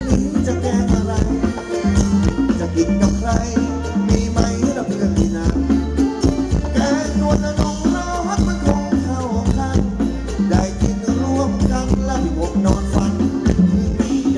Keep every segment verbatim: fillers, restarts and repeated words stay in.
จะแกงอะไรจะกินกับใครมีไหมเราเพื่อนที่นั่นแกงนวลนงร้อนมันคงเข้าคันได้กินร่วมกันแล้วพี่ผมนอนฝันแก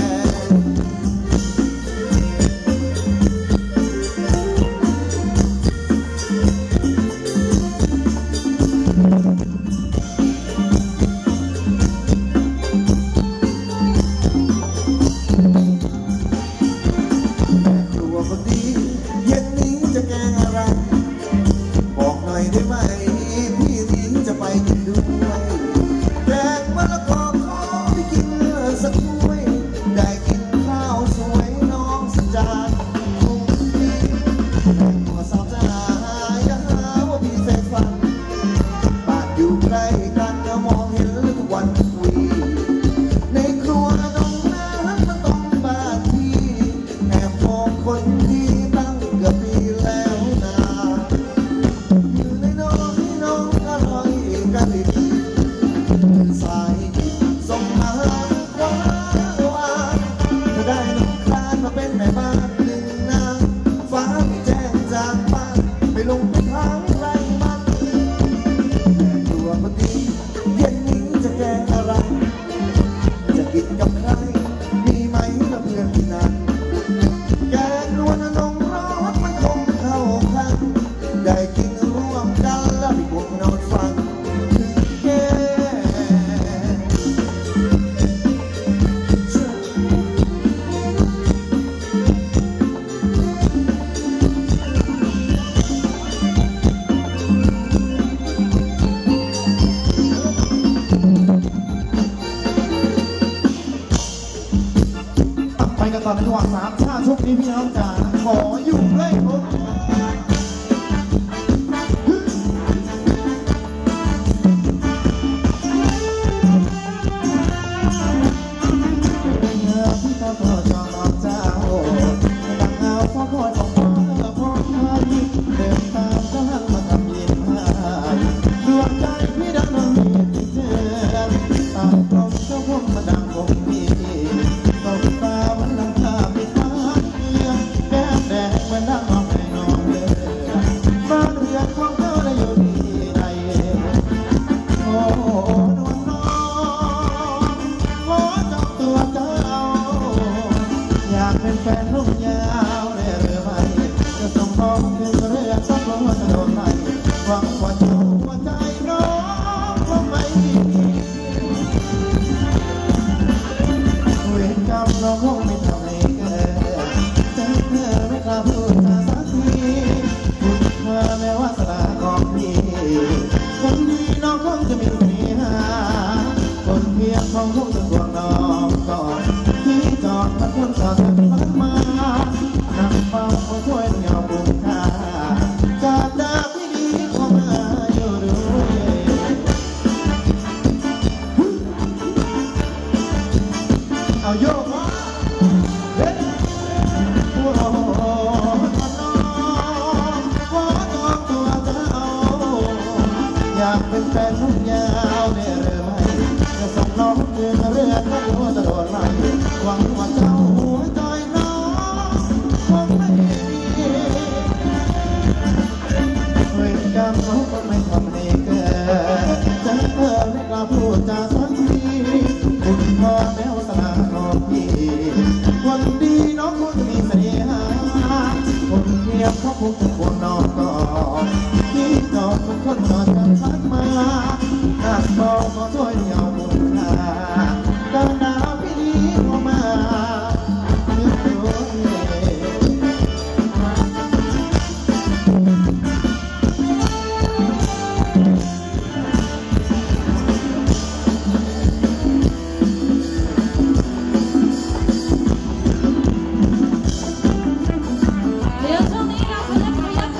ตอนในจังหวะสามชาติชุกนี้พี่น้องจ๋าขออยู่เลยผมพี่ตาต่อจอมเจ้าตั้งเอาพ่อคอยของพ่อพ่อพี่เดินตามทางมาทำยินหายดวงใจพี่ดังน้องมีเจอตามกลมเจ้าพงมาดังคงมีตบตาวันนั้นข้าไม่ทานเรือแก้มแดงเหมือนดังน้องให้น้องเลยบ้านเรือนของเจ้าได้อยู่ที่ใดโอ้นวลน้องขอจับตัวเจ้าอยากเป็นแฟนรุ่งยาวได้หรือไม่จะส่งน้องขึ้นเรือสักลงมาจะโดนไหลหวังว่าเจ้าหัวใจน้องคงไม่เวรกรรมน้องคงไม่ทำให้เกิดแต่เธอไม่กล้าพูดจาสักทีพูดมาแม้ว่าสลาของพี่คนดีน้องคงจะมีเมียคนเพียงของคงจะห่วงน้องก่อนที่จอดมาคนจอดกันพักมานั่งเฝ้าเขาช่วยเงาบุญค่าจากดาพี่ดีเข้ามาอยู่ด้วยเอาโยกมาเฮ้ยโอ้โหน้องขอจองตัวเจ้าอยากเป็นแฟนนุ่งยาวได้หรือไม่จะส่งน้องเดินเรือก็รู้จะโดนไหลหวังว่าเจ้าหัวใจน้องคงไม่มีเวรกรรมน้องคงไม่ทำให้เกิดจะเธอไม่กล้าพูดจาสักทีคุณพ่อแม่สลาของพี่วันดีน้องคงจะมีเสน่หาคนเพียบเขาคงจะควงน้องก่อนที่จอดทุกคนจอดกันพักมานั่งมองเขาช่วยเดียวบุญค่าดาวดาวพี่ดีเข้ามาอยู่ด้วยเดี๋ยวช่วงนี้เราจะเล่นพยัก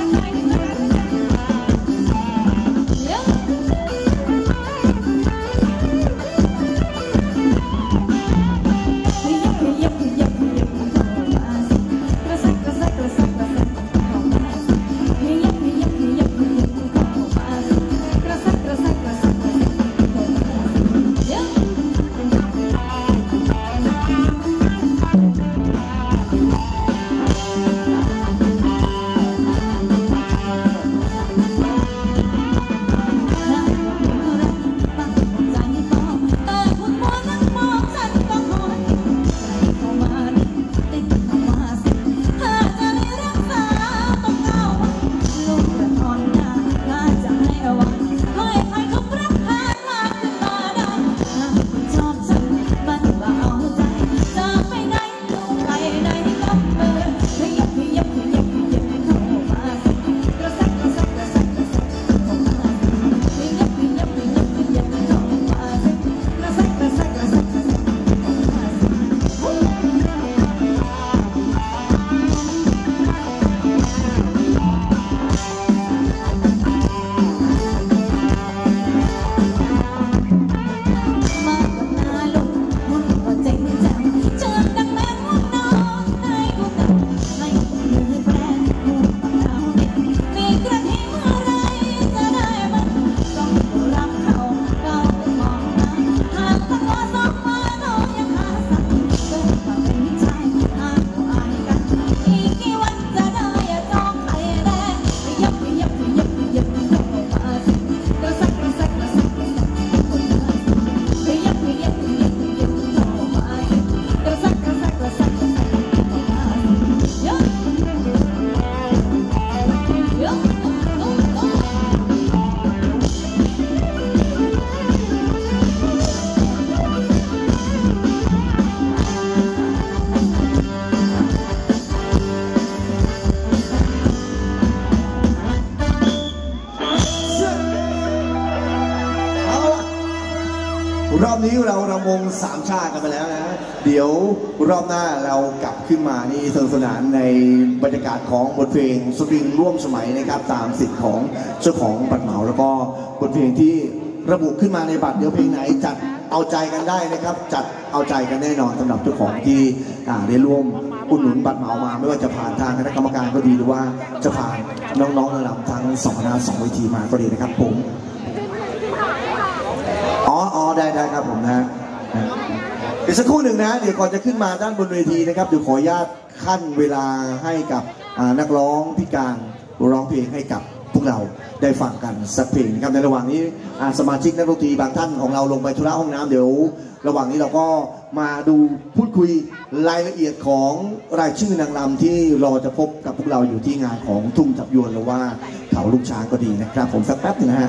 รอบนี้เรารำวงสามชาติกันไปแล้วนะเดี๋ยวรอบหน้าเรากลับขึ้นมานี่สนุกสนานในบรรยากาศของบทเพลงสตริงร่วมสมัยนะครับตามสิทธิ์ของเจ้าของบัตรเหมาแล้วก็บทเพลงที่ระบุขึ้นมาในบัตรเดี๋ยวเพลงไหนจัดเอาใจกันได้นะครับจัดเอาใจกันแน่นอนสำหรับเจ้าของที่ได้ร่วมอุดหนุนบัตรเหมามาไม่ว่าจะผ่านทางคณะกรรมการก็ดีหรือว่าจะผ่านน้องๆระดับทั้งสองคณะสองเวทีมาก็ดีนะครับผมอ๋ออ๋อได้ได้ครับผมนะเดี๋ยวสักครู่หนึ่งนะเดี๋ยวก่อนจะขึ้นมาด้านบนเวทีนะครับเดี๋ยวขออนุญาตขั้นเวลาให้กับนักร้องพิการร้องเพลงให้กับพวกเราได้ฟังกันสักเพลงนะครับในระหว่างนี้สมาชิกนักดนตรีบางท่านของเราลงไปธุระห้องน้ำเดี๋ยวระหว่างนี้เราก็มาดูพูดคุยรายละเอียดของรายชื่อนางรำที่รอจะพบกับพวกเราอยู่ที่งานของทุ่งจับยวนหรือว่าเขาลูกช้างก็ดีนะครับผมสักแป๊บนึงนะฮะ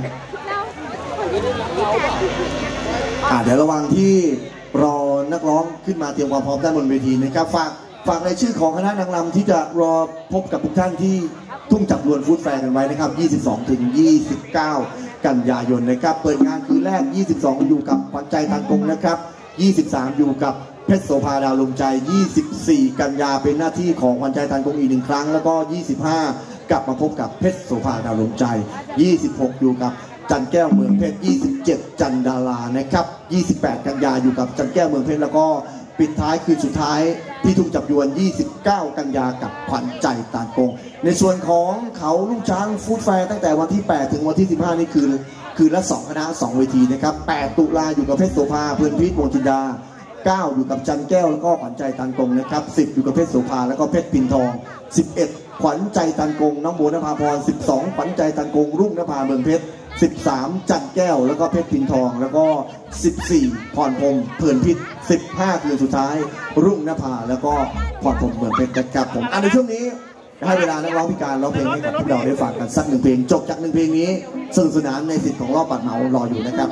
อ่าเดี๋ยวระหว่างที่รอนักร้องขึ้นมาเตรียมความพร้อมด้านบนเวทีนะครับฝากฝากรายชื่อของคณะนางรำที่จะรอพบกับทุกท่านที่ทุ่งจับยวนฟู้ดแฟร์กันไว้นะครับยี่สิบสองถึงยี่สิบเก้ากันยายนนะครับเปิดงานคืนแรกยี่สิบสองอยู่กับขวัญใจตันกงนะครับยี่สิบสามอยู่กับเพชรโสภาดาวลมใจยี่สิบสี่กันยาเป็นหน้าที่ของขวัญใจตันกงอีกหนึ่งครั้งแล้วก็ยี่สิบห้ากลับมาพบกับเพชรโสภาดาวลมใจยี่สิบหกอยู่กับจันแก้วเมืองเพชรยี่สิบเจ็ดจันดารานะครับยี่สิบแปดกันยาอยู่กับจันแก้วเมืองเพชรแล้วก็ปิดท้ายคืนสุดท้ายที่ทุ่งจับยวนยี่สิบเก้ากันยากับขวัญใจตานกงในส่วนของเขาลูกช้างฟู้ดแฟร์ตั้งแต่วันที่แปดถึงวันที่สิบห้านี่คือคืนละสองคณะสองเวทีนะครับแปดตุลาอยู่กับเพชรโสภาเพื่อนพีทวงจินดาเก้าอยู่กับจันแก้วแล้วก็ขวัญใจตานกงนะครับสิบอยู่กับเพชรโสภาแล้วก็เพชรปิ่นทองสิบเอ็ดขวัญใจตานกงน้องโบนภาพรสิบสองขวัญใจตานกงรุ่งนภาเมืองเพชรสิบสามจันแก้วแล้วก็เพชรปิ่นทองแล้วก็สิบสี่พรพรมเพื่อนพิษสิบห้าคืนสุดท้ายรุ่งนภาแล้วก็พรพรมเมืองเพชรนะครับผมอันในช่วงนี้ให้เวลานักร้องพิการร้องเพลงให้กับพวกเราได้ฟังกันสักหนึ่งเพลงจบจากหนึ่งเพลงนี้สนุกสนานในสิทธิ์ของรอบบัตรเหมารออยู่นะครับ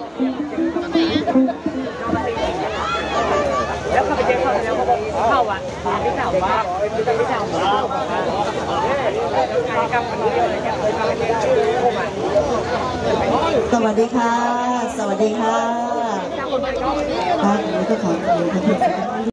แล้วเขาไปเช็คเขาแล้วเขาบอกเข้าอ่ะไม่ถามว่าไม่ต้องไม่ถามว่ากับคนนี้เลยจะเคยมาเป็นชื่อผมอ่ะสวัสดีค่ะสวัสดีค่ะครับผมก็ขอขอบคุณ